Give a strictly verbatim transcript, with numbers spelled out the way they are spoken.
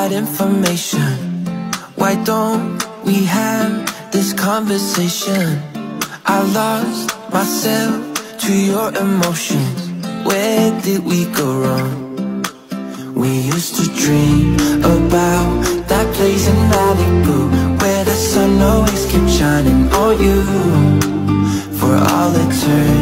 that information? Why don't we have this conversation? I lost myself to your emotions. Where did we go wrong? We used to dream about that place in Malibu, where the sun always kept shining on you for all eternity.